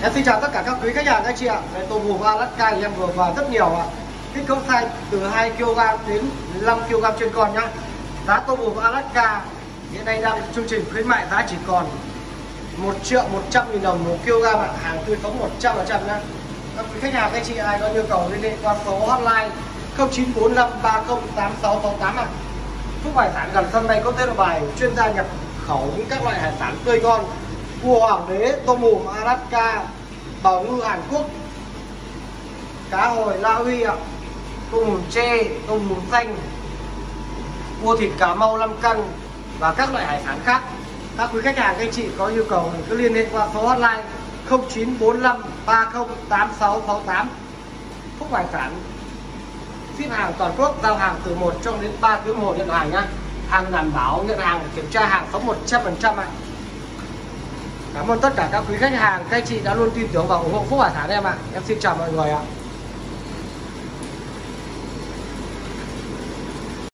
Em xin chào tất cả các quý khách hàng, các chị ạ. Tôm hùm Alaska thì em vừa vào rất nhiều ạ. Kích cỡ size từ 2 kg đến 5 kg trên con nhá. Giá tôm hùm Alaska hiện nay đang chương trình khuyến mại giá chỉ còn 1.100.000 đồng 1 kg ạ. Hàng tươi sống 100% nhá. Các quý khách hàng, các chị ai có nhu cầu liên hệ qua số hotline 0945308668 ạ. Thúc hải sản gần sân bay Quốc tế Nội Bài, chuyên gia nhập khẩu những các loại hải sản tươi ngon, cua hoàng đế, tôm hùm Alaska, bào ngư Hàn Quốc, cá hồi La Uy ạ, tôm hùm tre, tôm hùm xanh, cua thịt Cà Mau 5 cân và các loại hải sản khác. Các quý khách hàng, các chị có nhu cầu cứ liên hệ qua số hotline 0945308668. Phúc Hải Sản ship hàng toàn quốc, giao hàng từ 1 cho đến 3 tiếng đồng hồ nhận hàng nhá. Hàng đảm bảo nhận hàng, kiểm tra hàng sống 100% ạ. Cảm ơn tất cả các quý khách hàng, các chị đã luôn tin tưởng và ủng hộ Phúc Hải Sản em ạ. Em xin chào mọi người ạ.